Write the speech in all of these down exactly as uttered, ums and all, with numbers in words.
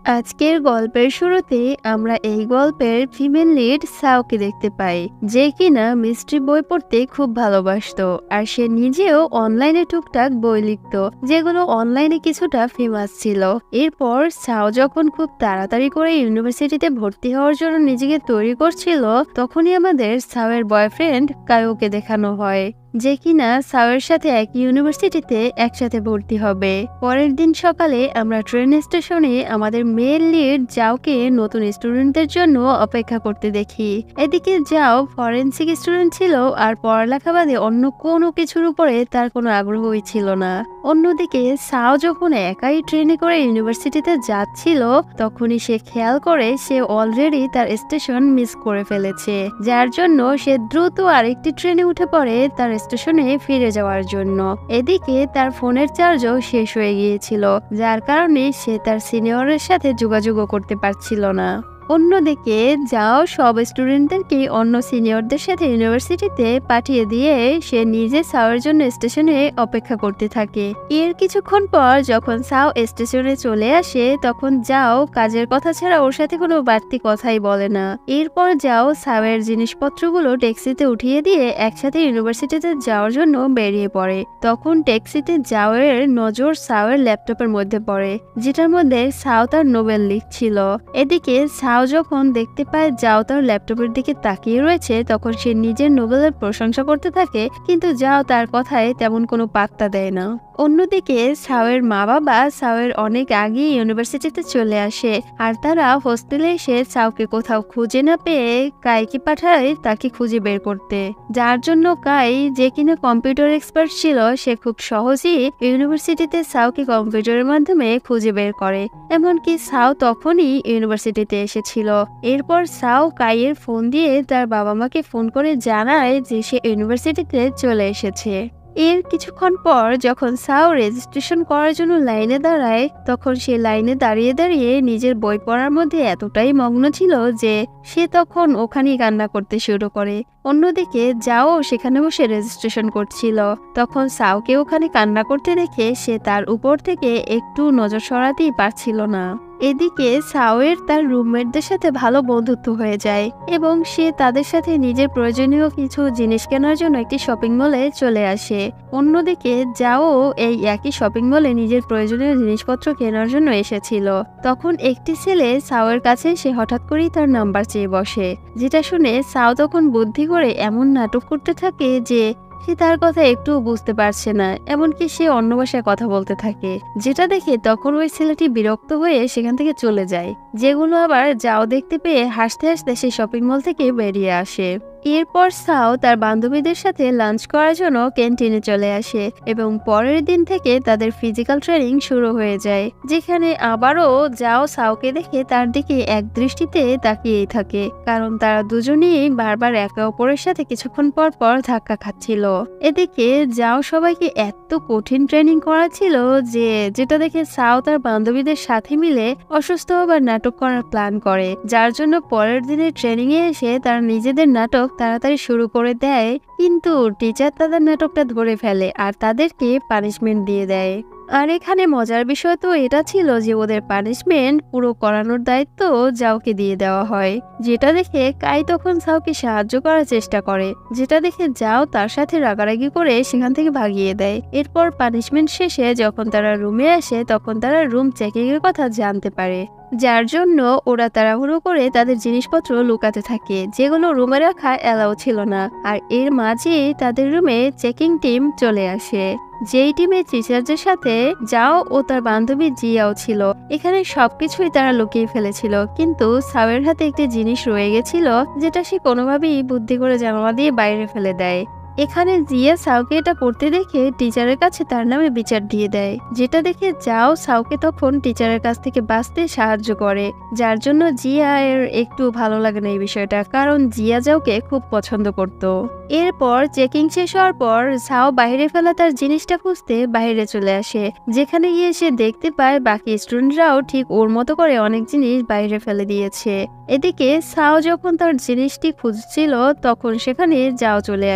আজকের গল্পের শুরুতে আমরা এই গল্পের ফিমেল লিড সাওকে দেখতে পাই, যে কিনা মিস্ট্রি বই পড়তে খুব ভালোবাসতো। আর সে নিজেও অনলাইনে টুকটাক বই লিখত, যেগুলো অনলাইনে কিছুটা ফেমাস ছিল। এরপর সাও যখন খুব তাড়াতাড়ি করে ইউনিভার্সিটিতে ভর্তি হওয়ার জন্য নিজেকে তৈরি করছিল, তখনই আমাদের সাওয়ের বয়ফ্রেন্ড কায়োকে দেখানো হয়, যে কিনা সাওয়ের সাথে এক ইউনিভার্সিটিতে একসাথে ভর্তি হবে। পরের দিন সকালে আমরা ট্রেন স্টেশনে আমাদের মেল লিড জাওকে নতুন স্টুডেন্টদের জন্য অপেক্ষা করতে দেখি। এদিকে জাও ফরেন্সিক স্টুডেন্ট ছিল, আর পড়ালেখা বাদে অন্য কোনো কিছুর উপরে তার কোনো আগ্রহই ছিল না। অন্যদিকে সাও যখন একাই ট্রেনে করে ইউনিভার্সিটিতে যাচ্ছিল, তখনই সে খেয়াল করে সে অলরেডি তার স্টেশন মিস করে ফেলেছে, যার জন্য সে দ্রুত আরেকটি ট্রেনে উঠে পড়ে তার স্টেশনে ফিরে যাওয়ার জন্য। এদিকে তার ফোনের চার্জও শেষ হয়ে গিয়েছিল, যার কারণে সে তার সিনিয়রের সাথে যোগাযোগও করতে পারছিল না। অন্যদিকে যাও সব স্টুডেন্টদেরকে অন্য সিনিয়রদের সাথে ইউনিভার্সিটিতে পাঠিয়ে দিয়ে সে নিজে সাওয়ের জন্য স্টেশনে অপেক্ষা করতে থাকে। এর কিছুক্ষণ পর যখন সাও স্টেশনে চলে আসে, তখন যাও কাজের কথা ছাড়া ওর সাথে কোনো বাড়তি কথাই বলে না। এরপর যাও সাওয়ের জিনিসপত্রগুলো ট্যাক্সিতে উঠিয়ে দিয়ে একসাথে ইউনিভার্সিটিতে যাওয়ার জন্য বেরিয়ে পড়ে। তখন ট্যাক্সিতে যাওয়ের নজর সাওয়ের ল্যাপটপের মধ্যে পড়ে, যেটার মধ্যে সাও তার নোবেল লিখছিল। এদিকে সাও যখন দেখতে পায় যাও তার ল্যাপটপের দিকে তাকিয়ে রয়েছে, তখন সে নিজের নোবেলের প্রশংসা করতে থাকে, কিন্তু যাও তার কথায় তেমন কোনো পাত্তা দেয় না। অন্যদিকে সাওয়ের মা বাবা সাওয়ের অনেক আগে ইউনিভার্সিটিতে চলে আসে, আর তারা হোস্টেলে এসে সাওকে কোথাও খুঁজে না পেয়ে কাইকে পাঠায় তাকে খুঁজে বের করতে, যার জন্য কাই, যে কিনা কম্পিউটার এক্সপার্ট ছিল, সে খুব সহজেই ইউনিভার্সিটিতে সাওকে কম্পিউটারের মাধ্যমে খুঁজে বের করে। এমনকি সাও তখনই ইউনিভার্সিটিতে এসেছিল। এরপর সাও কাইয়ের ফোন দিয়ে তার বাবা মাকে ফোন করে জানায় যে সে ইউনিভার্সিটিতে চলে এসেছে। এর কিছুক্ষণ পর যখন সাও রেজিস্ট্রেশন করার জন্য লাইনে দাঁড়ায়, তখন সে লাইনে দাঁড়িয়ে দাঁড়িয়ে নিজের বই পড়ার মধ্যে এতটাই মগ্ন ছিল যে সে তখন ওখানেই কান্না করতে শুরু করে। অন্যদিকে যাও সেখানে বসে রেজিস্ট্রেশন করছিল, তখন সাওকে ওখানে কান্না করতে দেখে সে তার উপর থেকে একটু নজর সরাতেই পারছিল না। এদিকে সাওয়ের তার রুমমেটদের সাথে ভালো বন্ধুত্ব হয়ে যায় এবং সে তাদের সাথে নিজের প্রয়োজনীয় কিছু জিনিস কেনার জন্য একটি শপিং মলে চলে আসে। অন্যদিকে যাও এই একই শপিং মলে নিজের প্রয়োজনীয় জিনিসপত্র কেনার জন্য এসেছিল। তখন একটি ছেলে সাওয়ের কাছে সে হঠাৎ করেই তার নাম্বার চেয়ে বসে, যেটা শুনে সাও তখন বুদ্ধি করে এমন নাটক করতে থাকে যে সে তার কথা একটু বুঝতে পারছে না, এমনকি সে অন্য ভাষায় কথা বলতে থাকে, যেটা দেখে তখন ওই ছেলেটি বিরক্ত হয়ে সেখান থেকে চলে যায়, যেগুলো আবার যাও দেখতে পেয়ে হাসতে হাসতে সেই শপিং মল থেকে বেরিয়ে আসে। এরপর সাও তার বান্ধবীদের সাথে লাঞ্চ করার জন্য ক্যান্টিনে চলে আসে এবং পরের দিন থেকে তাদের ফিজিক্যাল ট্রেনিং শুরু হয়ে যায়, যেখানে আবারও যাও সাওকে দেখে তার দিকে এক দৃষ্টিতে তাকিয়েই থাকে, কারণ তারা দুজনেই বারবার একে অপরের সাথে কিছুক্ষণ পর পর ধাক্কা খাচ্ছিল। এদিকে যাও সবাইকে এত কঠিন ট্রেনিং করাচ্ছিল যে যেটা দেখে সাও তার বান্ধবীদের সাথে মিলে অসুস্থ হবার নাটক করার প্ল্যান করে, যার জন্য পরের দিনের ট্রেনিং এ এসে তারা নিজেদের নাটক তাড়াতাড়ি শুরু করে দেয়, কিন্তু টিচার তাদের নাটকটা ধরে ফেলে আর তাদেরকে পানিশমেন্ট দিয়ে দেয়। আর এখানে মজার বিষয় তো এটা ছিল যে ওদের পানিশমেন্ট পুরো করানোর দায়িত্ব যাওকে দিয়ে দেওয়া হয়, যেটা দেখে কাই তখন সাওকে সাহায্য করার চেষ্টা করে, যেটা দেখে যাও তার সাথে রাগারাগি করে সেখান থেকে ভাগিয়ে দেয়। এরপর পানিশমেন্ট শেষে যখন তারা রুমে আসে, তখন তারা রুম চেকিং এর কথা জানতে পারে, যার জন্য ওরা তাড়াহুড়ো করে তাদের জিনিসপত্র লুকাতে থাকে, যেগুলো রুমে রাখা এলাও ছিল না। আর এর মাঝে তাদের রুমে চেকিং টিম চলে আসে, যেই টিমে টিচারদের সাথে যাও ও তার বান্ধবী জিয়াও ছিল। এখানে সবকিছুই তারা লুকিয়ে ফেলেছিল, কিন্তু সাওয়ের হাতে একটি জিনিস রয়ে গেছিল, যেটা সে কোনোভাবেই বুদ্ধি করে জানালা দিয়ে বাইরে ফেলে দেয়। এখানে জিয়া সাওকে এটা করতে দেখে টিচারের কাছে তার নামে বিচার দিয়ে দেয়, যেটা দেখে যাও সাওকে তখন টিচারের কাছ থেকে বাঁচতে সাহায্য করে, যার জন্য জিয়া এর একটু ভালো লাগে না এই বিষয়টা, কারণ জিয়া যাওকে খুব পছন্দ করত। এরপর চেকিং শেষ হওয়ার পর সাও বাইরে ফেলা তার জিনিসটা খুঁজতে বাইরে চলে আসে, যেখানে গিয়ে সে দেখতে পায় বাকি স্টুডেন্টরাও ঠিক ওর মতো করে অনেক জিনিস বাইরে ফেলে দিয়েছে। এদিকে সাও যখন তার জিনিসটি খুঁজছিল, তখন সেখানে যাও চলে আসে,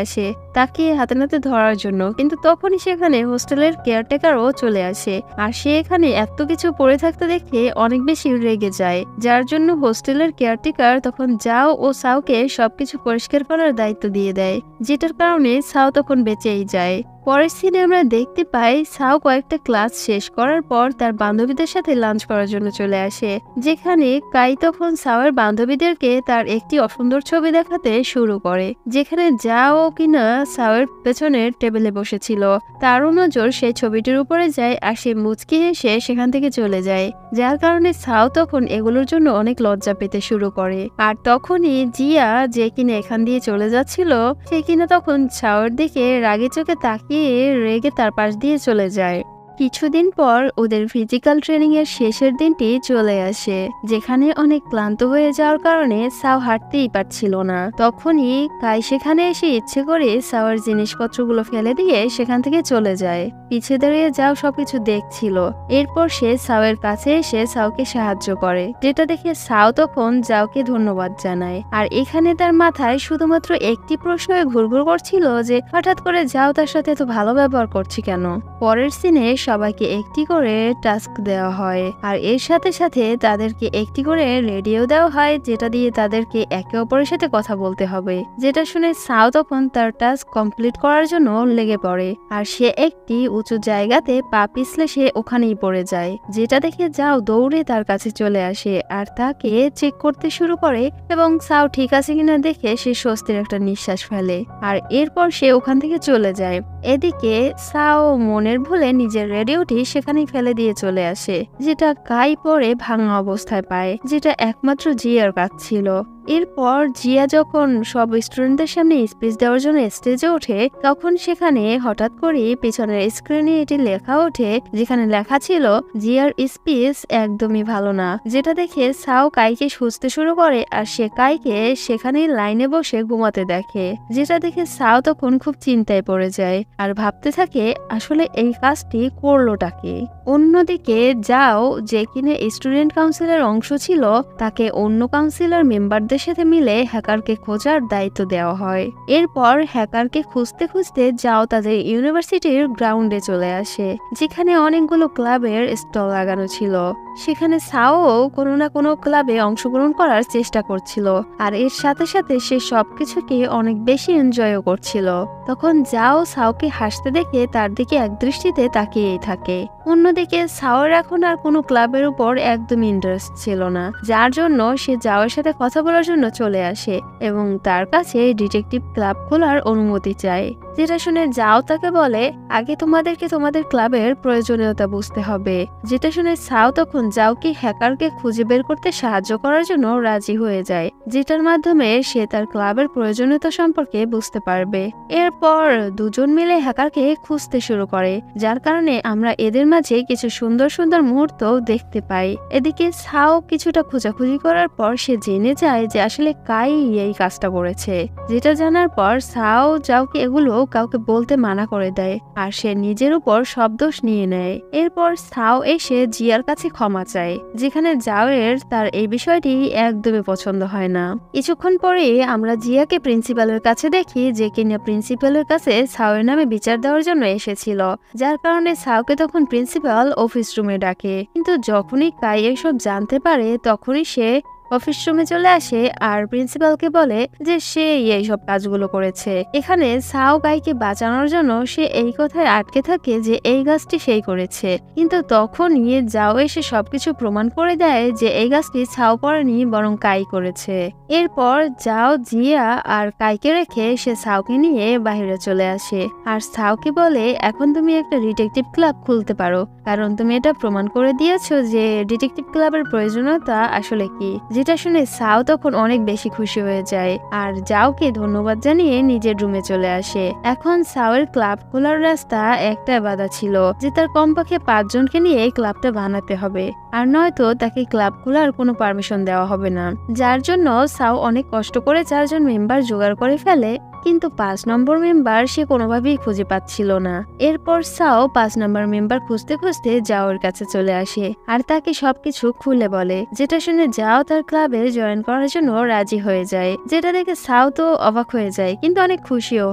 তাকে হাতে নাতে ধরার জন্য, কিন্তু তখনই সেখানে হোস্টেলের কেয়ারটেকারও চলে আসে আর সে এখানে এত কিছু পড়ে থাকতে দেখে অনেক বেশি রেগে যায়, যার জন্য হোস্টেলের কেয়ারটেকার তখন জাও ও সাওকে সবকিছু পরিষ্কার করার দায়িত্ব দিয়ে দেয়, যেটার কারণে সাও তখন বেঁচেই যায়। পরের সিনে আমরা দেখতে পাই সাও কয়েকটা ক্লাস শেষ করার পর তার বান্ধবীদের সাথে লাঞ্চ করার জন্য চলে আসে, যেখানে কাই তখন সাওয়ের বান্ধবীদেরকে তার একটি অসুন্দর ছবি দেখাতে শুরু করে, যেখানে যাও কিনা সাওয়ের পেছনের টেবিলে বসেছিল। তারও নজর সেই ছবিটির উপরে যায় আর সে মুচকি হেসে সেখান থেকে চলে যায়, যার কারণে সাও তখন এগুলোর জন্য অনেক লজ্জা পেতে শুরু করে। আর তখনই জিয়া, যে কিনা এখান দিয়ে চলে যাচ্ছিল, সে কিনা তখন সাওয়ের দিকে রাগে চোখে তাকিয়ে রেগে তার পাশ দিয়ে চলে যায়। কিছুদিন পর ওদের ফিজিক্যাল ট্রেনিং এর শেষের দিনটি চলে আসে, যেখানে অনেক ক্লান্ত হয়ে যাওয়ার কারণে সাও হাঁটতেই পারছিল না। তখনই কাই সেখানে এসে ইচ্ছে করে সাওয়ার জিনিসপত্রগুলো ফেলে দিয়ে সেখান থেকে চলে যায়। পিছে দাঁড়িয়ে যাও সবকিছু দেখছিল। এরপর সে সাওয়ের কাছে এসে সাওকে সাহায্য করে, যেটা দেখে সাও তখন যাওকে ধন্যবাদ জানায়। আর এখানে তার মাথায় শুধুমাত্র একটি প্রশ্ন ঘুরঘুর করছিল যে হঠাৎ করে যাও তার সাথে এত ভালো ব্যবহার করছি কেন। পরের সিনে সবাইকে একটি করে টাস্ক দেওয়া হয় আর এর সাথে সাথে তাদেরকে একটি করে রেডিও দেওয়া হয়, যেটা দিয়ে তাদেরকে একে অপরের সাথে কথা বলতে হবে। যেটা শুনে সাও তখন তার টাস্ক কমপ্লিট করার জন্য লেগে পড়ে আর সে একটি উঁচু জায়গাতে পা পিছলে সে ওখানেই পড়ে যায়, যেটা দেখে যাও দৌড়ে তার কাছে চলে আসে আর তাকে চেক করতে শুরু করে এবং সাও ঠিক আছে কিনা দেখে সে স্বস্তির একটা নিঃশ্বাস ফেলে আর এরপর সে ওখান থেকে চলে যায়। এদিকে সাও মনের ভুলে নিজের রেডিওটি সেখানেই ফেলে দিয়ে চলে আসে, যেটা কাই পরে ভাঙা অবস্থায় পায়, যেটা একমাত্র জিয়ার কাজ ছিল। এরপর জিয়া যখন সব স্টুডেন্টদের সামনে স্পিচ দেওয়ার জন্য স্টেজে ওঠে, তখন সেখানে হঠাৎ করে পিছনের স্ক্রিনে এটি লেখা ওঠে, যেখানে লেখা ছিল জিয়ার স্পিচ একদমই ভালো না, যেটা দেখে সাও কাইকে খুঁজতে শুরু করে আর সে কাইকে সেখানে লাইনে বসে ঘুমাতে দেখে, যেটা দেখে সাও তখন খুব চিন্তায় পড়ে যায় আর ভাবতে থাকে আসলে এই কাজটি করলোটাকে। অন্যদিকে যাও, যে কিনা স্টুডেন্ট কাউন্সিলের অংশ ছিল, তাকে অন্য কাউন্সিলর মেম্বারদের সাথে মিলে হ্যাকারকে খোঁজার দায়িত্ব দেওয়া হয়। এরপর হ্যাকারকে খুঁজতে খুঁজতে যাও তাদের ইউনিভার্সিটির গ্রাউন্ডে চলে আসে, যেখানে অনেকগুলো ক্লাবের স্টল লাগানো ছিল। সেখানে সাও কোনো না কোনো ক্লাবে অংশগ্রহণ করার চেষ্টা করছিল আর এর সাথে সাথে সে সবকিছুকে অনেক বেশি এনজয়ও করছিল। তখন যাও সাওকে হাসতে দেখে তার দিকে এক দৃষ্টিতে তাকিয়েই থাকে। অন্যদিকে সাওয়ের এখন আর কোনো ক্লাবের উপর একদমই ইন্টারেস্ট ছিল না, যার জন্য সে যাওয়ার সাথে কথা বলার জন্য চলে আসে এবং তার কাছে ডিটেকটিভ ক্লাব খোলার অনুমতি চায়, যেটা শুনে যাও তাকে বলে আগে তোমাদেরকে তোমাদের ক্লাবের প্রয়োজনীয়তা বুঝতে হবে। যেটা শুনে সাও তখন যাওকে হ্যাকারকে খুঁজে বের করতে সাহায্য করার জন্য রাজি হয়ে যায়, যেটার মাধ্যমে সে তার ক্লাবের প্রয়োজনীয়তা সম্পর্কে বুঝতে পারবে। এরপর দুজন মিলে হ্যাকারকে খুঁজতে শুরু করে, যার কারণে আমরা এদের মাঝে কিছু সুন্দর সুন্দর মুহূর্ত দেখতে পাই। এদিকে সাও কিছুটা খোঁজাখুঁজি করার পর সে জেনে যায় যে আসলে কাই এই কাজটা করেছে, যেটা জানার পর সাও যাওকে এগুলো কাউকে বলতে মানা করে দেয় আর সে নিজের উপর সব দোষ নিয়ে নেয়। এরপর সাও এসে জিয়ার কাছে ক্ষমা চায়, যেখানে জাওয়ের তার এই বিষয়টি একদমই পছন্দ হয় না। কিছুক্ষণ পরে আমরা জিয়াকে প্রিন্সিপালের কাছে দেখি, যে কিনা প্রিন্সিপালের কাছে সাওয়ের নামে বিচার দেওয়ার জন্য এসেছিল, যার কারণে সাওকে তখন প্রিন্সিপাল অফিস রুমে ডাকে। কিন্তু যখনই কাই এসব জানতে পারে তখনই সে অফিস রুমে চলে আসে আর প্রিন্সিপালকে বলে যে সে এইসব কাজগুলো করেছে। এখানে সাও কাইকে বাঁচানোর জন্য সে এই কথায় আটকে থাকে যে এই কাজটি সেই করেছে, কিন্তু তখনই যাও এসে সবকিছু প্রমাণ করে দেয় যে এই কাজটি সাও করেনি বরং কাই করেছে। এরপর যাও জিয়া আর কাইকে রেখে সে সাওকে নিয়ে বাইরে চলে আসে আর সাওকে বলে এখন তুমি একটা ডিটেকটিভ ক্লাব খুলতে পারো, কারণ তুমি এটা প্রমাণ করে দিয়েছো যে ডিটেকটিভ ক্লাবের প্রয়োজনীয়তা আসলে কি। যেটা শুনে সাও তখন অনেক বেশি খুশি হয়ে যায় আর যাওকে ধন্যবাদ জানিয়ে নিজের রুমে চলে আসে। এখন সাওয়ের ক্লাব খোলার রাস্তা একটা বাধা ছিল, যে তার কমপক্ষে পাঁচজনকে নিয়ে ক্লাবটা বানাতে হবে, আর নয়তো তাকে ক্লাব খোলার কোনো পারমিশন দেওয়া হবে না। যার জন্য সাও অনেক কষ্ট করে চারজন মেম্বার জোগাড় করে ফেলে, কিন্তু পাঁচ নম্বর মেম্বার সে কোনোভাবেই খুঁজে পাচ্ছিল না। এরপর সাও পাঁচ নম্বর মেম্বার খুঁজতে খুঁজতে যাওয়ার কাছে চলে আসে আর তাকে সবকিছু খুলে বলে, যেটা শুনে যাও তার ক্লাবে জয়েন করার জন্য রাজি হয়ে যায়। যেটা দেখে সাও তো অবাক হয়ে যায় কিন্তু অনেক খুশিও হয়।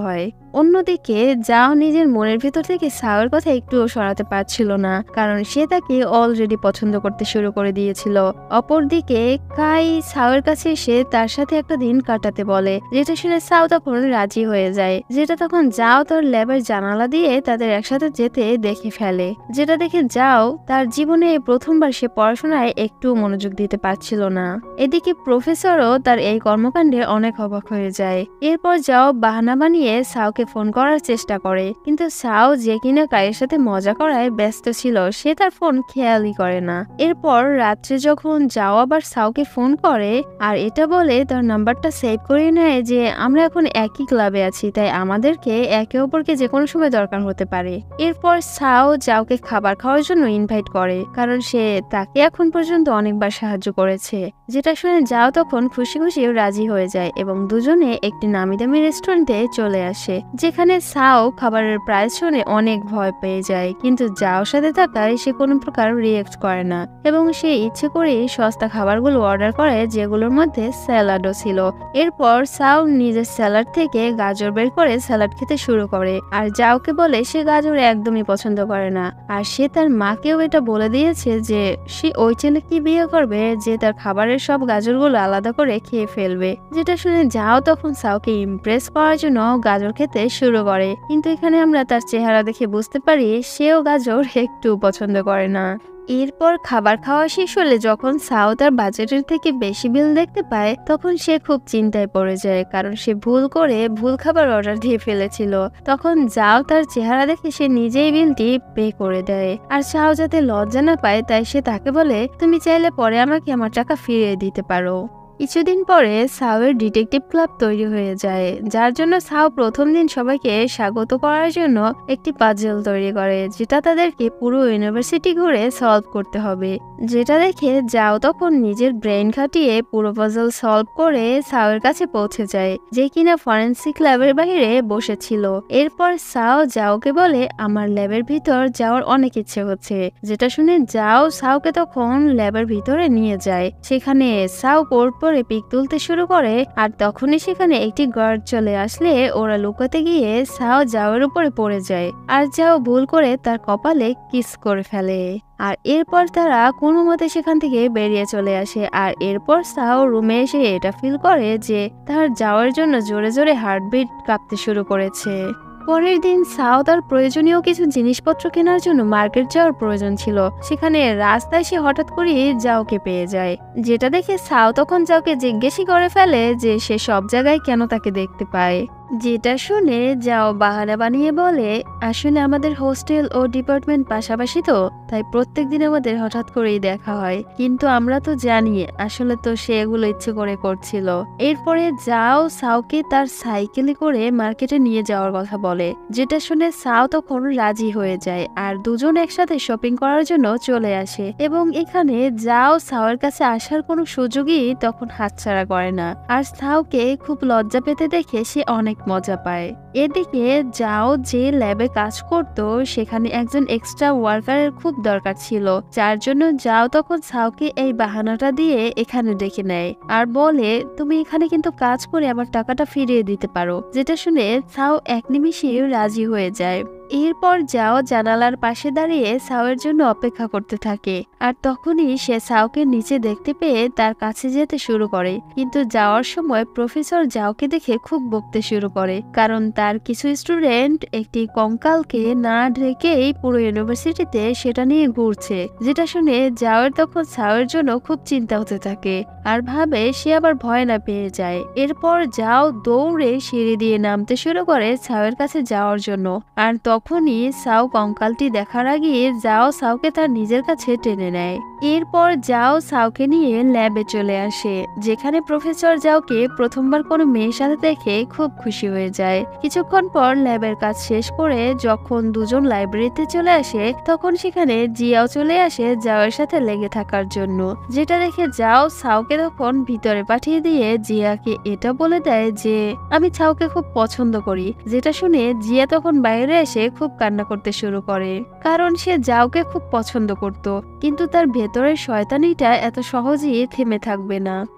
অন্যদিকে জাও নিজের মনের ভেতর থেকে সাওয়ের কথা একটুও সরাতে পারছিল না, কারণ সে তাকে অলরেডি পছন্দ করতে শুরু করে দিয়েছিল। অপরদিকে কাই সাওয়ের কাছে এসে তার সাথে একটা দিন কাটাতে বলে, যেটা শুনে সাও তখন রাজি হয়ে যায়। যেটা তখন জাও তার ল্যাবের জানালা দিয়ে তাদের একসাথে যেতে দেখে ফেলে, যেটা দেখে যাও তার জীবনে প্রথমবার সে পড়াশোনায় একটু মনোযোগ দিতে পারছিল না। এদিকে প্রফেসরও তার এই কর্মকাণ্ডে অনেক অবাক হয়ে যায়। এরপর যাও বাহানা বানিয়ে সাওকে ফোন করার চেষ্টা করে, কিন্তু সাও যে কিনা কায়ের সাথে মজা করায় ব্যস্ত ছিল, সে তার ফোন খেয়ালই করে না। এরপর রাত্রে যখন যাও আবার সাওকে ফোন করে আর এটা বলে তার নাম্বারটা সেভ করে নেয় যে আমরা এখন একই ক্লাবে আছি, তাই আমাদেরকে একে অপরকে যে কোনো সময় দরকার হতে পারে। এরপর সাও যাওকে খাবার খাওয়ার জন্য ইনভাইট করে, কারণ সে তাকে এখন পর্যন্ত অনেকবার সাহায্য করেছে। যেটা শুনে যাও তখন খুশি খুশি রাজি হয়ে যায় এবং দুজনে একটি নামি দামি রেস্টুরেন্টে চলে আসে, যেখানে সাও খাবারের প্রাইস শুনে অনেক ভয় পেয়ে যায়, কিন্তু যাওর সাথে থাকায় সে কোনো প্রকার রিয়েক্ট করে না এবং সে ইচ্ছে করে সস্তা খাবারগুলো অর্ডার করে, যেগুলোর মধ্যে স্যালাডও ছিল। এরপর সাও নিজের স্যালাড থেকে গাজর বের করে স্যালাড খেতে শুরু করে আর যাওকে বলে সে গাজর একদমই পছন্দ করে না, আর সে তার মাকেও এটা বলে দিয়েছে যে সে ওই ছেলেকে বিয়ে করবে যে তার খাবারের সব গাজরগুলো আলাদা করে খেয়ে ফেলবে। যেটা শুনে যাও তখন সাওকে ইমপ্রেস করার জন্য গাজর খেতে শুরু করে, কিন্তু এখানে আমরা তার চেহারা দেখে বুঝতে পারি সেও গাজর একটু পছন্দ করে না। এরপর খাবার খাওয়া শেষ হলে যখন সাও তার বাজেটের থেকে বেশি বিল দেখতে পায়, তখন সে খুব চিন্তায় পড়ে যায়, কারণ সে ভুল করে ভুল খাবার অর্ডার দিয়ে ফেলেছিল। তখন যাও তার চেহারা দেখে সে নিজেই বিলটি পে করে দেয়, আর সাও যাতে লজ্জা না পায় তাই সে তাকে বলে তুমি চাইলে পরে আমাকে আমার টাকা ফিরিয়ে দিতে পারো। কিছুদিন পরে সাওয়ের ডিটেকটিভ ক্লাব তৈরি হয়ে যায়, যার জন্য সাও প্রথম দিন সবাইকে স্বাগত করার জন্য একটি পাজল তৈরি করে, যেটা তাদেরকে পুরো ইউনিভার্সিটি ঘুরে সলভ করতে হবে। যেটা দেখে যাও তখন নিজের ব্রেন খাটিয়ে পুরো পাজল সলভ করে সাওয়ের কাছে পৌঁছে যায়, যে কিনা ফরেন্সিক ল্যাবের বাইরে বসেছিল। এরপর সাও যাওকে বলে আমার ল্যাবের ভিতর যাওয়ার অনেক ইচ্ছে হচ্ছে, যেটা শুনে যাও সাওকে তখন ল্যাবের ভিতরে নিয়ে যায়। সেখানে সাও কোর্ট পরে পিক তুলতে শুরু করে, আর তখনই সেখানে একটি গার্ড চলে আসলে ওরা লুকাতে গিয়ে সাও যাওয়ার উপরে পড়ে যায়, আর যাও ভুল করে তার কপালে কিস করে ফেলে। আর এরপর তারা কোনো মতে সেখান থেকে বেরিয়ে চলে আসে, আর এরপর সাও রুমে এসে এটা ফিল করে যে তার যাওয়ার জন্য জোরে জোরে হার্টবিট কাঁপতে শুরু করেছে। পরের দিন সাও তার প্রয়োজনীয় কিছু জিনিসপত্র কেনার জন্য মার্কেট যাওয়ার প্রয়োজন ছিল। সেখানে রাস্তায় সে হঠাৎ করে যাওকে পেয়ে যায়, যেটা দেখে সাও তখন যাওকে জিজ্ঞেসই করে ফেলে যে সে সব জায়গায় কেন তাকে দেখতে পায়। যেটা শুনে যাও বাহানা বানিয়ে বলে আসলে আমাদের হোস্টেল ও ডিপার্টমেন্ট পাশাপাশি তো, তাই প্রত্যেক দিন আমাদের হঠাৎ করেই দেখা হয়, কিন্তু আমরা তো জানি আসলে তো সে এগুলো ইচ্ছে করে করছিল। এরপরে যাও সাওকে তার সাইকেলে করে মার্কেটে নিয়ে যাওয়ার কথা বলে, যেটা শুনে সাও তখন রাজি হয়ে যায় আর দুজন একসাথে শপিং করার জন্য চলে আসে, এবং এখানে যাও সাওয়ের কাছে আসার কোনো সুযোগই তখন হাতছাড়া করে না, আর সাওকে খুব লজ্জা পেতে দেখে সে অনেক মজা পায়। এদিকে যাও যে ল্যাবে কাজ করত সেখানে একজন এক্সট্রা ওয়ার্কারের খুব দরকার ছিল, যার জন্য যাও তখন সাওকে এই বাহানাটা দিয়ে এখানে ডেকে নেয় আর বলে তুমি এখানে কিন্তু কাজ করে আমার টাকাটা ফিরিয়ে দিতে পারো। যেটা শুনে সাও এক নিমিষে রাজি হয়ে যায়। এরপর যাও জানালার পাশে দাঁড়িয়ে সাওয়ের জন্য অপেক্ষা করতে থাকে, আর তখনই সে সাওকে নিচে দেখতে পেয়ে তার কাছে যেতে শুরু করে, কিন্তু যাওয়ার সময় প্রফেসর যাওকে দেখে খুব বকতে শুরু করে, কারণ তার কিছু স্টুডেন্ট একটি কঙ্কালকে না ঢেকেই পুরো ইউনিভার্সিটিতে সেটা নিয়ে ঘুরছে। যেটা শুনে যাওয়ের তখন সাওয়ের জন্য খুব চিন্তা হতে থাকে আর ভাবে সে আবার ভয় না পেয়ে যায়। এরপর যাও দৌড়ে সিঁড়ি দিয়ে নামতে শুরু করে সাওয়ের কাছে যাওয়ার জন্য, আর তখনই সাও কঙ্কালটি দেখার আগে যাও সাওকে তার নিজের কাছে টেনে নেয়। এরপর যাও সাওকে নিয়ে ল্যাবে চলে আসে, যেখানে প্রফেসর যাওকে প্রথমবার কোনো মেয়ের সাথে দেখে খুব খুশি হয়ে যায়। কিছুক্ষণ পর ল্যাবের কাজ শেষ করে যখন দুজন লাইব্রেরিতে চলে আসে, তখন সেখানে জিয়াও চলে আসে যাওয়ের সাথে লেগে থাকার জন্য, যেটা দেখে যাও সাওকে তখন ভিতরে পাঠিয়ে দিয়ে জিয়াকে এটা বলে দেয় যে আমি সাওকে খুব পছন্দ করি। যেটা শুনে জিয়া তখন বাইরে এসে খুব কান্না করতে শুরু করে, কারণ সে যাওকে খুব পছন্দ করত, কিন্তু তার ভেতরের শয়তানিটা এত সহজেই থেমে থাকবে না।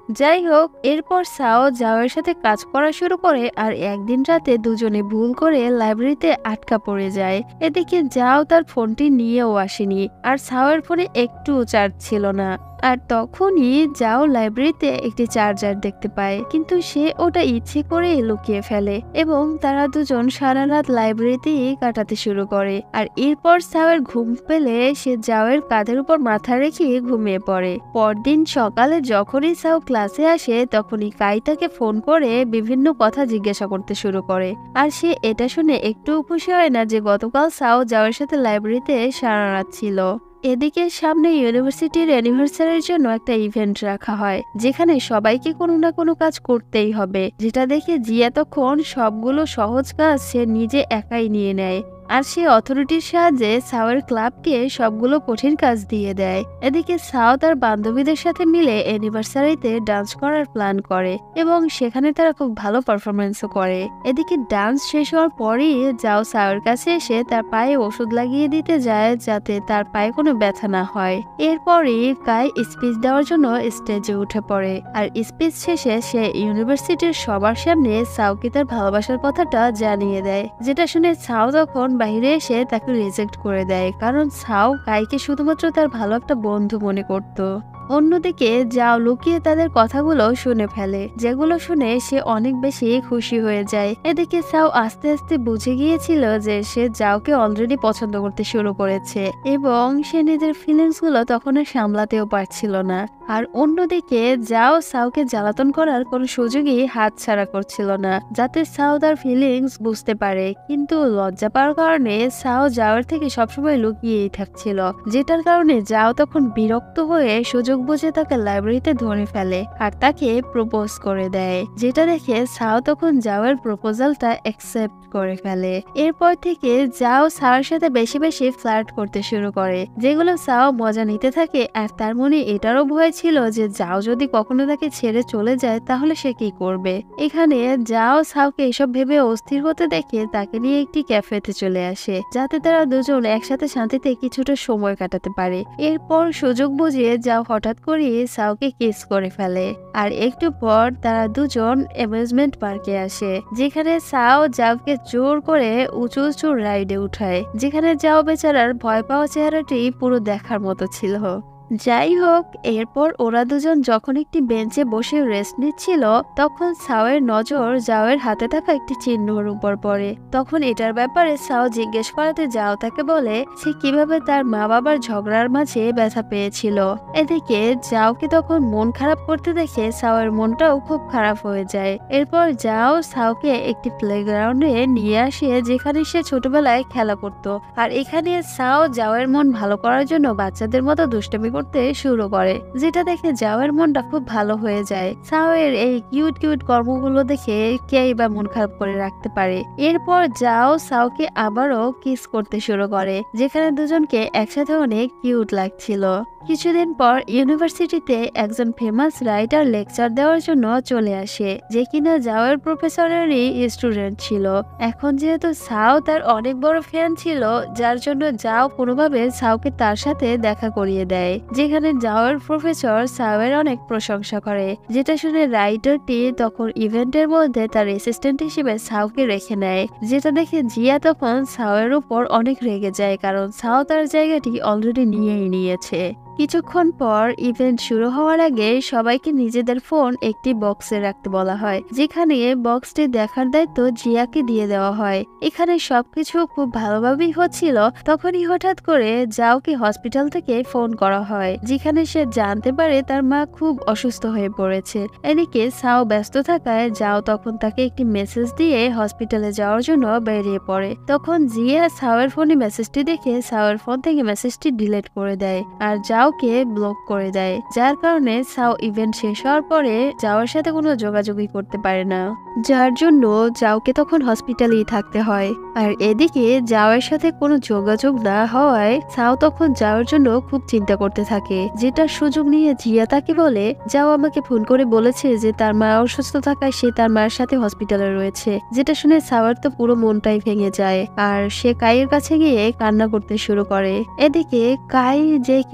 যাই হোক, এরপর সাও জাওয়ের সাথে কাজ করা শুরু করে আর একদিন রাতে দুজনে ভুল করে লাইব্রেরিতে আটকা পড়ে যায়। এদিকে জাও তার ফোনটি নিয়েও আসেনি আর সাওয়ের ফোনে একটুও চার্জ ছিল না। আর তখনই যাও লাইব্রেরিতে একটি চার্জার দেখতে পায়, কিন্তু সে ওটা ইচ্ছে করে লুকিয়ে ফেলে এবং তারা দুজন সারা রাত লাইব্রেরিতেই কাটাতে শুরু করে। আর এরপর সাওয়ের ঘুম পেলে সে জাওয়ের কাঁধের উপর মাথা রেখে ঘুমিয়ে পড়ে। পরদিন সকালে যখনই সাও ক্লাসে আসে তখনই কাই তাকে ফোন করে বিভিন্ন কথা জিজ্ঞাসা করতে শুরু করে। আর সে এটা শুনে একটু খুশি হয় না যে গতকাল সাও জাওয়ের সাথে লাইব্রেরিতে সারা রাত ছিল। এদিকে সামনে ইউনিভার্সিটির অ্যানিভার্সারির জন্য একটা ইভেন্ট রাখা হয়, যেখানে সবাইকে কোনো না কোনো কাজ করতেই হবে, যেটা দেখে জিয়া তখন সবগুলো সহজ কাজ সে নিজে একাই নিয়ে নেয়। আর সে অথরিটির সাহায্যে সাওয়ের ক্লাবকে সবগুলো কঠিন কাজ দিয়ে দেয়। এদিকে সাও তার বান্ধবীদের সাথে মিলে অ্যানিভার্সারিতে ডান্স করার প্ল্যান করে এবং সেখানে তারা খুব ভালো পারফরমেন্সও করে। এদিকে ডান্স শেষ হওয়ার পরই যাও সাওয়ের কাছে এসে তার পায়ে ওষুধ লাগিয়ে দিতে যায় যাতে তার পায়ে কোনো ব্যথা না হয়। এরপরই কাই স্পিচ দেওয়ার জন্য স্টেজে উঠে পড়ে আর স্পিচ শেষে সে ইউনিভার্সিটির সবার সামনে সাওকে তার ভালোবাসার কথাটা জানিয়ে দেয়, যেটা শুনে সাও তখন বাইরে এসে তাকে রিজেক্ট করে দেয়, কারণ সাও কাইকে শুধুমাত্র তার ভালো একটা বন্ধু মনে করত। অন্যদিকে যাও লুকিয়ে তাদের কথাগুলো শুনে ফেলে, যেগুলো শুনে সে অনেক বেশি খুশি হয়ে যায়। এদিকে সাও আস্তে আস্তে বুঝে গিয়েছিল যে সে যাওকে অলরেডি পছন্দ করতে শুরু করেছে এবং সে নিজের ফিলিংস গুলো তখন আর সামলাতেও পারছিল না। আর অন্যদিকে যাও সাওকে জ্বালাতন করার কোনো সুযোগই হাতছাড়া করছিল না, যাতে সাও তার ফিলিংস বুঝতে পারে, কিন্তু লজ্জা পাওয়ার কারণে সাও যাওয়ার থেকে সবসময় লুকিয়েই থাকছিল, যেটার কারণে যাও তখন বিরক্ত হয়ে সুযোগ বুঝে তাকে লাইব্রেরিতে ধরে ফেলে আর তাকে প্রপোজ করে দেয়, যেটা দেখে সাও তখন যাওয়ার প্রপোজালটা অ্যাকসেপ্ট করে ফেলে। এরপর থেকে যাও সাওয়ার সাথে বেশি বেশি ফ্লার্ট করতে শুরু করে, যেগুলো সাও মজা নিতে থাকে। আর তার মনে এটারও ভয় ছিল যে যাও যদি কখনো তাকে ছেড়ে চলে যায় তাহলে সে কি করবে। এখানে যাও সাওকে এসব ভেবে অস্থির হতে দেখে তাকে নিয়ে একটি ক্যাফেতে চলে আসে, যাতে তারা দুজন একসাথে শান্তিতে কিছুটা সময় কাটাতে পারে। এরপর সুযোগ বুঝিয়ে যাও হঠাৎ করে সাওকে কিস করে ফেলে আর একটু পর তারা দুজন অ্যামিউজমেন্ট পার্কে আসে, যেখানে সাও যাওকে জোর করে উঁচু উঁচু রাইডে উঠায়, যেখানে যাও বেচারার ভয় পাওয়া চেহারাটি পুরো দেখার মতো ছিল। যাই হোক, এরপর ওরা দুজন যখন একটি বেঞ্চে বসে রেস্ট নিচ্ছিল তখন সাওয়ের নজর জাওয়ের হাতে থাকা একটি চিহ্নর উপর পড়ে। তখন এটার ব্যাপারে সাও জিজ্ঞেস করাতে যাও তাকে বলে সে কিভাবে তার মা বাবার ঝগড়ার মাঝে ব্যথা পেয়েছিল। এদিকে যাওকে তখন মন খারাপ করতে দেখে সাওয়ের মনটাও খুব খারাপ হয়ে যায়। এরপর যাও সাওকে একটি প্লেগ্রাউন্ডে নিয়ে আসে, যেখানে সে ছোটবেলায় খেলা করত। আর এখানে সাও যাওয়ের মন ভালো করার জন্য বাচ্চাদের মতো দুষ্টামি করতে শুরু করে, যেটা দেখে যাওয়ের মনটা খুব ভালো হয়ে যায়। সাওয়ের এই কিউট কিউট কর্মগুলো দেখে কে বা মন খারাপ করে রাখতে পারে। এরপর যাও সাওকে আবারও কিস করতে শুরু করে, যেখানে দুজনকে একসাথে অনেক কিউট লাগছিল। কিছুদিন পর ইউনিভার্সিটিতে একজন ফেমাস রাইটার লেকচার দেওয়ার জন্য চলে আসে, যে কিনা যাওয়ের প্রফেসরেরই স্টুডেন্ট ছিল। এখন যেহেতু সাও তার অনেক বড় ফ্যান ছিল, যার জন্য যাও কোনোভাবে সাওকে তার সাথে দেখা করিয়ে দেয়, যেখানে যাওয়ের প্রফেসর সাওয়ের অনেক প্রশংসা করে, যেটা শুনে রাইটারটি তখন ইভেন্টের মধ্যে তার অ্যাসিস্ট্যান্ট হিসেবে সাওকে রেখে নেয়, যেটা দেখে জিয়া তখন সাওয়ের উপর অনেক রেগে যায়, কারণ সাও তার জায়গাটি অলরেডি নিয়েই নিয়েছে। কিছুক্ষণ পর ইভেন্ট শুরু হওয়ার আগে সবাইকে নিজেদের ফোন একটি বক্সে রাখতে বলা হয়, যেখানে বক্সটি দেখার দায়িত্ব জিয়াকে দিয়ে দেওয়া হয়। এখানে সবকিছু খুব ভালোভাবেই হচ্ছিল, তখনই হঠাৎ করে যাওকে হসপিটাল থেকে ফোন করা হয়, যেখানে সে জানতে পারে তার মা খুব অসুস্থ হয়ে পড়েছে। এদিকে সাও ব্যস্ত থাকায় যাও তখন তাকে একটি মেসেজ দিয়ে হসপিটালে যাওয়ার জন্য বেরিয়ে পড়ে। তখন জিয়া সাওয়ের ফোনে মেসেজটি দেখে সাওয়ের ফোন থেকে মেসেজটি ডিলিট করে দেয় আর যাও কে ব্লক করে দেয়, যার কারণে সাও ইভেন্ট শেষ হওয়ার পরে যাওয়ার সাথে কোনো যোগাযোগই করতে পারে না, যার জন্য যাওকে তখন হসপিটালেই থাকতে হয়। আর এদিকে যাওয়ার সাথে কোনো যোগাযোগ না হওয়ায় সাও তখন যাওয়ার জন্য খুব চিন্তা করতে থাকে, যেটার সুযোগ নিয়ে জিয়া তাকে বলে যাও আমাকে ফোন করে বলেছে যে তার মা অসুস্থ থাকায় সে তার মায়ের সাথে হসপিটালে রয়েছে, যেটা শুনে সাওয়ার তো পুরো মনটাই ভেঙে যায় আর সে কাইয়ের কাছে গিয়ে কান্না করতে শুরু করে। এদিকে কাই যে কিনা সাও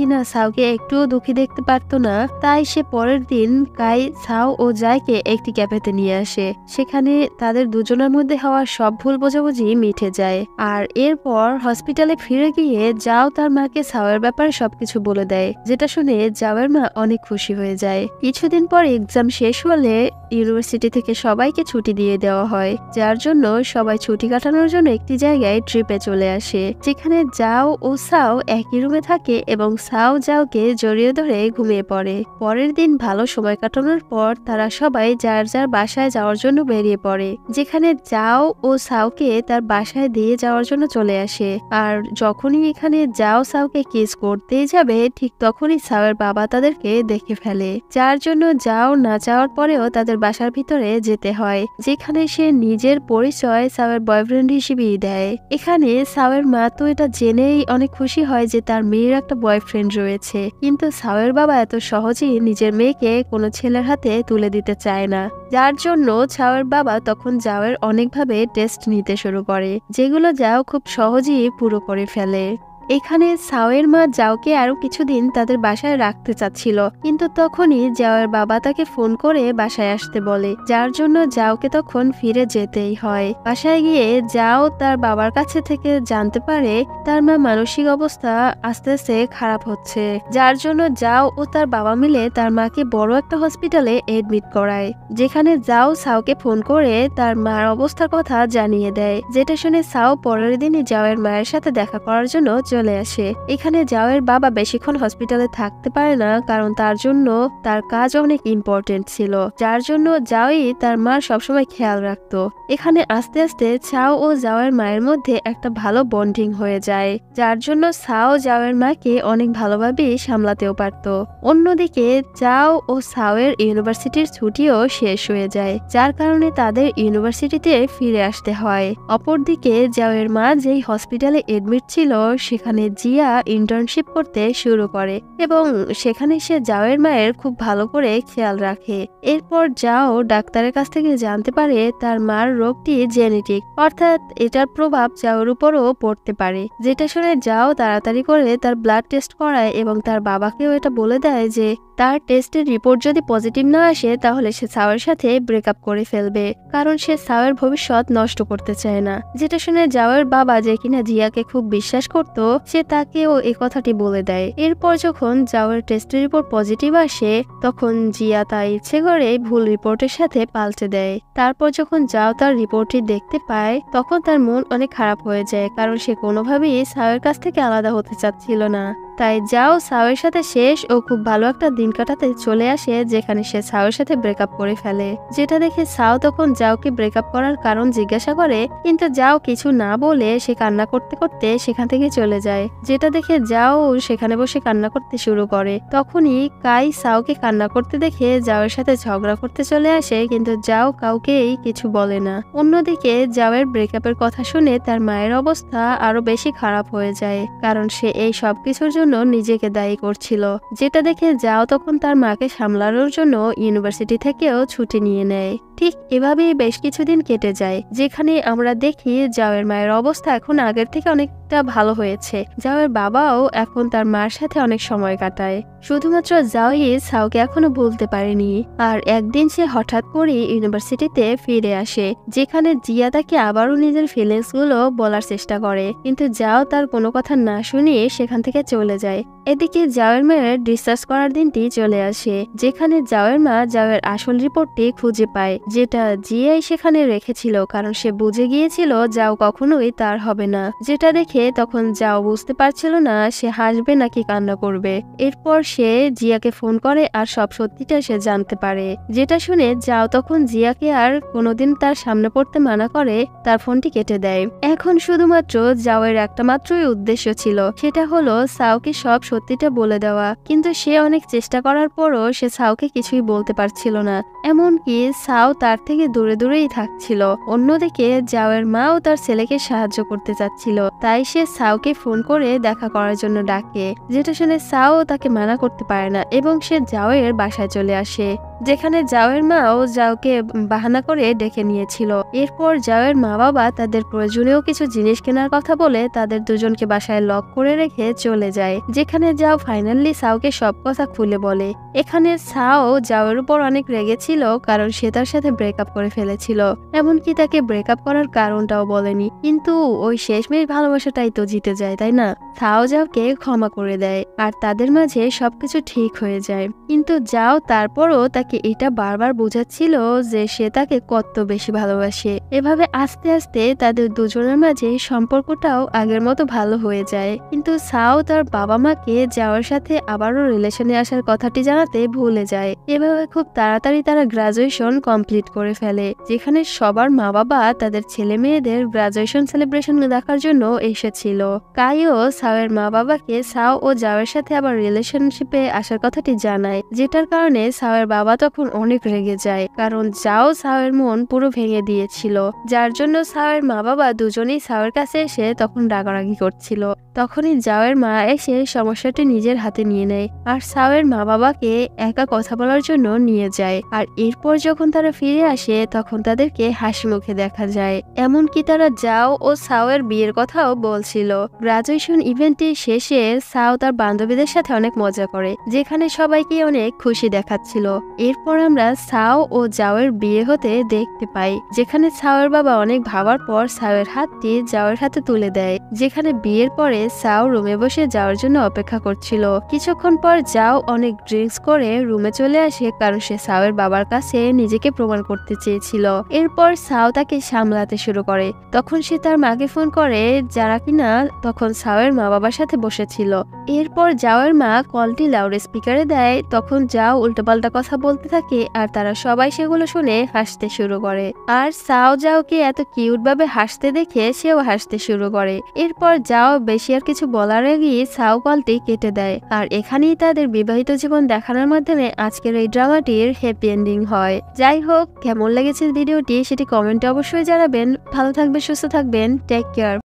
সাওকে একটুও দুঃখী দেখতে পারত না। তাই সে পরের দিন কাই, সাও ও জায়কে একটি ক্যাফেতে নিয়ে আসে। সেখানে তাদের দুজনের মধ্যে হওয়া সব ভুল বোঝাবুঝি মিটে যায়। আর এরপর হসপিটালে ফিরে গিয়ে যাও তার মাকে সাওয়ের ব্যাপারে সবকিছু বলে দেয়, যেটা শুনে যাওয়ের মা অনেক খুশি হয়ে যায়। কিছুদিন পর এক্সাম শেষ হলে ইউনিভার্সিটি থেকে সবাইকে ছুটি দিয়ে দেওয়া হয়, যার জন্য সবাই ছুটি কাটানোর জন্য একটি জায়গায় ট্রিপে চলে আসে, যেখানে যাও ও সাও একই রুমে থাকে এবং সাও যাওকে জড়িয়ে ধরে ঘুমিয়ে পড়ে। পরের দিন ভালো সময় কাটানোর পর তারা সবাই যার যার বাসায় যাওয়ার জন্য বেরিয়ে পড়ে, যেখানে যাও ও সাওকে তার বাসায় দিয়ে যাওয়ার জন্য চলে আসে। আর যখনই এখানে যাও সাওকে কিস করতেই যাবে, ঠিক তখনই সাওয়ের বাবা তাদেরকে দেখে ফেলে, যার জন্য যাও না চাওয়ার পরেও তাদের বাসার ভিতরে যেতে হয়, যেখানে সে নিজের পরিচয় সাওয়ের বয়ফ্রেন্ড হিসেবেই দেয়। এখানে সাওয়ের মা তো এটা জেনেই অনেক খুশি হয় যে তার মেয়ের একটা বয়ফ্রেন্ড রয়েছে, কিন্তু সাওয়ের বাবা এত সহজেই নিজের মেয়েকে কোনো ছেলের হাতে তুলে দিতে চায় না, যার জন্য সাওয়ের বাবা তখন যাওয়ের অনেকভাবে টেস্ট নিতে শুরু করে, যেগুলো যাও খুব সহজেই পুরো করে ফেলে। এখানে সাওয়ের মা যাওকে আরো কিছুদিন তাদের বাসায় রাখতে চাচ্ছিল, কিন্তু তখনই যাওয়ের বাবা তাকে ফোন করে বাসায় আসতে বলে, যার জন্য যাওকে তখন ফিরে যেতেই হয়। বাসায় গিয়ে যাও তার বাবার কাছে থেকে জানতে পারে তার মা মানসিক অবস্থা আস্তে আস্তে খারাপ হচ্ছে, যার জন্য যাও ও তার বাবা মিলে তার মাকে বড় একটা হসপিটালে এডমিট করায়, যেখানে যাও সাওকে ফোন করে তার মার অবস্থার কথা জানিয়ে দেয়, যেটা শুনে সাও পরের দিনই যাওয়ের মায়ের সাথে দেখা করার জন্য চলে আসে। এখানে যাওয়ের বাবা বেশিক্ষণ হসপিটালে থাকতে পারে না, কারণ তার জন্য তার কাজ অনেক ইম্পর্টেন্ট ছিল, যার জন্য যাওই তার মার সবসময় খেয়াল রাখতো। এখানে আস্তে আস্তে সাও ও যাওয়ের মায়ের মধ্যে একটা ভালো বন্ডিং হয়ে যায়, যার জন্য সাও যাওয়ের মাকে অনেক ভালোভাবেই সামলাতেও পারত। অন্যদিকে যাও ও সাওয়ের ইউনিভার্সিটির ছুটিও শেষ হয়ে যায়, যার কারণে তাদের ইউনিভার্সিটিতে ফিরে আসতে হয়। অপরদিকে যাওয়ের মা যেই হসপিটালে এডমিট ছিল সেখানে জিয়া ইন্টার্নশিপ করতে শুরু করে এবং সেখানে সে যাওয়ের মায়ের খুব ভালো করে খেয়াল রাখে। এরপর যাও ডাক্তারের কাছ থেকে জানতে পারে তার মার রোগটি জেনেটিক, অর্থাৎ এটার প্রভাব যাওয়ের উপরও পড়তে পারে, যেটা শুনে যাও তাড়াতাড়ি করে তার ব্লাড টেস্ট করায় এবং তার বাবাকেও এটা বলে দেয় যে তার টেস্টের রিপোর্ট যদি পজিটিভ না আসে তাহলে সে সাওয়ের সাথে ব্রেকআপ করে ফেলবে, কারণ সে সাওয়ের ভবিষ্যৎ নষ্ট করতে চায় না। যেটা শুনে যাওয়ের বাবা, যে কিনা জিয়াকে খুব বিশ্বাস করত, সে তাকেও এই কথাটি বলে দেয়। এরপর যখন যাওয়ের টেস্টের রিপোর্ট পজিটিভ আসে তখন জিয়া তার ইচ্ছে করে ভুল রিপোর্টের সাথে পাল্টে দেয়। তারপর যখন যাও তার রিপোর্টটি দেখতে পায় তখন তার মন অনেক খারাপ হয়ে যায়, কারণ সে কোনোভাবেই সাওয়ের কাছ থেকে আলাদা হতে চাচ্ছিল না। তাই যাও সাওয়ের সাথে শেষ ও খুব ভালো একটা দিন কাটাতে চলে আসে, যেখানে সে সাওয়ের সাথে ব্রেকআপ করে ফেলে। যেটা দেখে সাও তখন যাওকে ব্রেকআপ করার কারণ জিজ্ঞাসা করে, কিন্তু যাও কিছু না বলে সে কান্না করতে করতে সেখান থেকে চলে যায়। যেটা দেখে যাও সেখানে বসে কান্না করতে শুরু করে। তখনই কাই সাওকে কান্না করতে দেখে যাওয়ের সাথে ঝগড়া করতে চলে আসে, কিন্তু যাও কাউকেই কিছু বলে না। অন্যদিকে যাওয়ের ব্রেকআপের কথা শুনে তার মায়ের অবস্থা আরো বেশি খারাপ হয়ে যায়, কারণ সে এই সবকিছুর জন্য নিজেকে দায়ী করছিল। যেটা দেখে যাও তখন তার মাকে সামলানোর জন্য ইউনিভার্সিটি থেকেও ছুটি নিয়ে নেয়। ঠিক এভাবেই বেশ কিছুদিন কেটে যায়, যেখানে আমরা দেখি যাওয়ের মায়ের অবস্থা এখন আগের থেকে অনেকটা ভালো হয়েছে। যাওয়ের বাবাও এখন তার মার সাথে অনেক সময় কাটায়। শুধুমাত্র যাওই সাওকে এখনো ভুলতে পারেনি। আর একদিন সে হঠাৎ করে ইউনিভার্সিটিতে ফিরে আসে, যেখানে জিয়া তাকে আবারও নিজের ফিলিংস গুলো বলার চেষ্টা করে, কিন্তু যাও তার কোনো কথা না শুনিয়ে সেখান থেকে চলে যায়। এদিকে যাওয়ের মায়ের ডিসচার্জ করার দিনটি চলে আসে, যেখানে যাওয়ের মা যাওয়ের আসল রিপোর্টটি খুঁজে পায়, যেটা জিয়াই সেখানে রেখেছিল, কারণ সে বুঝে গিয়েছিল যাও কখনোই তার হবে না। যেটা দেখে তখন যাও বুঝতে পারছিল না সে হাসবে নাকি কান্না করবে। এরপর সে জিয়াকে ফোন করে আর সব সত্যিটা সে জানতে পারে, যেটা শুনে যাও তখন জিয়াকে আর কোনোদিন তার সামনে পড়তে মানা করে তার ফোনটি কেটে দেয়। এখন শুধুমাত্র যাওয়ের একটা মাত্রই উদ্দেশ্য ছিল, সেটা হলো সাওকে সব সত্যিটা বলে দেওয়া, কিন্তু সে অনেক চেষ্টা করার পরও সে সাওকে কিছুই বলতে পারছিল না, এমনকি সাও তার থেকে দূরে দূরেই থাকছিল। অন্যদিকে যাওয়ের মাও তার ছেলেকে সাহায্য করতে চাচ্ছিল, তাই সে সাওকে ফোন করে দেখা করার জন্য ডাকে, যেটা শুনে সাও তাকে মানা করতে পারে না এবং সে যাওয়ের বাসায় চলে আসে। যেখানে জাওয়ের মাও জাওকে বাহানা করে ডেকে নিয়েছিল। এরপর জাওয়ের মা বাবা তাদের প্রয়োজনীয় কিছু জিনিস কেনার কথা বলে তাদের দুজনকে বাসায় লক করে রেখে চলে যায়, যেখানে জাও ফাইনালি সাওকে সব কথা খুলে বলে। এখানে সাও জাওয়ের উপর অনেক রেগেছিল, কারণ সে তার সাথে ব্রেকআপ করে ফেলেছিল, এমনকি তাকে ব্রেকআপ করার কারণটাও বলেনি। কিন্তু ওই শেষমেশ ভালোবাসাটাই তো জিতে যায়, তাই না? সাও জাওকে ক্ষমা করে দেয় আর তাদের মাঝে সবকিছু ঠিক হয়ে যায়। কিন্তু জাও তারপরও তাকে এটা বারবার বোঝাচ্ছিল যে সে তাকে কত বেশি ভালোবাসে। এভাবে আস্তে আস্তে তাদের দুজনের মাঝে সম্পর্কটাও আগের মতো ভালো হয়ে যায়। কিন্তু সাও তার বাবা মাকে জাওয়ের সাথে আবারও রিলেশনে আসার কথাটি জানাতে ভুলে যায়। এভাবে খুব তাড়াতাড়ি তারা গ্রাজুয়েশন কমপ্লিট করে ফেলে, যেখানে সবার মা বাবা তাদের ছেলে মেয়েদের গ্রাজুয়েশন সেলিব্রেশন দেখার জন্য এসেছিল। কাইও সাওয়ের মা বাবাকে সাও ও জাওয়ের সাথে আবার রিলেশনশিপে আসার কথাটি জানায়, যেটার কারণে সাওয়ের বাবা তখন অনেক রেগে যায়, কারণ জাও সাওয়ের মন পুরো ভেঙে দিয়েছিল, যার জন্য সাওয়ের মা বাবা দুজনেই সাওয়ের কাছে এসে তখন রাগারাগি করছিল। তখনই জাওয়ের মা এসে সমস্যাটি নিজের হাতে নিয়ে নেয় আর সাওয়ের মা বাবাকে একা কথা বলার জন্য নিয়ে যায়। আর এরপর যখন তারা ফিরে আসে তখন তাদেরকে হাসি মুখে দেখা যায়, এমনকি তারা জাও ও সাওয়ের বিয়ের কথাও বলছিল। গ্রাজুয়েশন ইভেন্টের শেষে সাও তার বান্ধবীদের সাথে অনেক মজা করে, যেখানে সবাইকে অনেক খুশি দেখাচ্ছিল। এরপর আমরা সাও ও জাওয়ের বিয়ে হতে দেখতে পাই, যেখানে সাওয়ের বাবা অনেক ভাবার পর সাওয়ের হাতটি জাওয়ের হাতে তুলে দেয়, যেখানে বিয়ের পরে সাও রুমে বসে যাওয়ার জন্য অপেক্ষা করছিল। কিছুক্ষণ পর জাও অনেক ড্রিঙ্কস করে রুমে চলে আসে, কারণ সে সাওয়ের বাবার কাছে নিজেকে প্রমাণ করতে চেয়েছিল। এরপর সাও তাকে সামলাতে শুরু করে। তখন সে তার মাকে ফোন করে, যারা কিনা তখন সাওয়ের মা বাবার সাথে বসেছিল। এরপর জাওয়ের মা কলটি লাউড স্পিকারে দেয়, তখন জাও উল্টোপাল্টা কথা বলতে থাকে আর তারা সবাই সেগুলো শুনে হাসতে শুরু করে। আর সাও জাওকে এত কিউট ভাবে হাসতে দেখে সেও হাসতে শুরু করে। এরপর জাও বেশি আর কিছু বলার আগেই সাও কলটি কেটে দেয়। আর এখানেই তাদের বিবাহিত জীবন দেখানোর মাধ্যমে আজকের এই ড্রামাটির হ্যাপি এন্ডিং হয়। যাই হোক, কেমন লেগেছে ভিডিওটি সেটি কমেন্টে অবশ্যই জানাবেন। ভালো থাকবেন, সুস্থ থাকবেন, টেক কেয়ার।